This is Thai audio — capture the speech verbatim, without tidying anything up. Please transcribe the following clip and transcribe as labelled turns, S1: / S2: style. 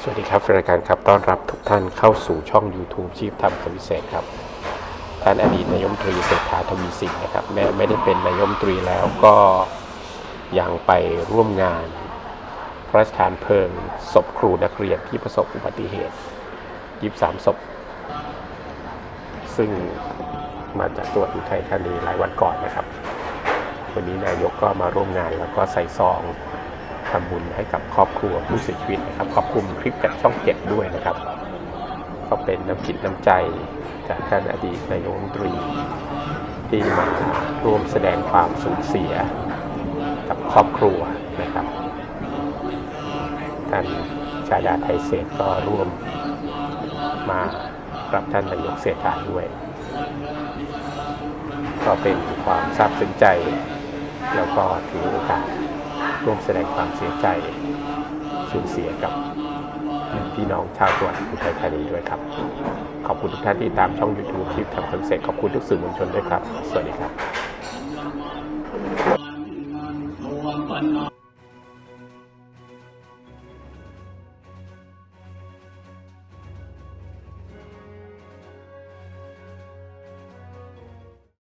S1: วัสดีครับรายการครับต้อนรับทุกท่านเข้าสู่ช่อง YouTube ชีพทำคำพิเศษครับท่านอดีตนายกรัฐมนตรีเศรษฐาทวีสินนะครับแม้ไม่ได้เป็นนายกรัฐมนตรีแล้วก็ยังไปร่วมงานพระราชทานเพลิงศพครูนักเรียนที่ประสบอุบัติเหตุยี่สิบสามศพซึ่งมาจากจังหวัดอุทัยธานีหลายวันก่อนนะครับวันนี้นายกก็มาร่วมงานแล้วก็ใส่ซองทำบุญให้กับครอบครัวผู้เสียชีวิตนะครับขอบคุณคลิปจากช่องเจ็ดด้วยนะครับก็เป็นน้ำจิตน้ำใจจากท่านอดีตนายกรัฐมนตรีที่มาร่วมแสดงความสูญเสียกับครอบครัวนะครับท่านชาดาไทยเศรษฐ์ก็ร่วมมารับท่านนายกเศรษฐาด้วยก็เป็นความซาบซึ้งใจแล้วก็ถือโอกาสร่วมแสดงความเสียใจสูญเสียกับพี่น้องชาวจังหวัดอุทัยธานีด้วยครับขอบคุณทุกท่านที่ตามช่อง YouTube ที่ทำคอนเสิร์ตขอบคุณทุกสื่อมวลชนด้วยครับสวัสดีครับ